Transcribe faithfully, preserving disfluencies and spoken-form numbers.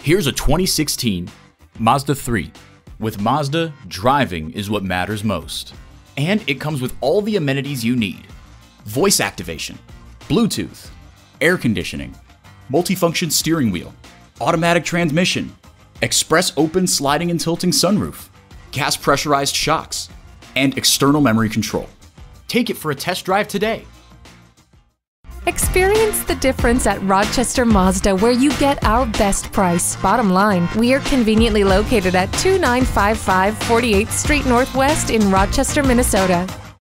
Here's a twenty sixteen Mazda three. With Mazda, driving is what matters most. And it comes with all the amenities you need. Voice activation, Bluetooth, air conditioning, multifunction steering wheel, automatic transmission, express open sliding and tilting sunroof, gas pressurized shocks, and external memory control. Take it for a test drive today. Experience the difference at Rochester Mazda, where you get our best price. Bottom line, we are conveniently located at two nine five five forty-eighth Street Northwest in Rochester, Minnesota.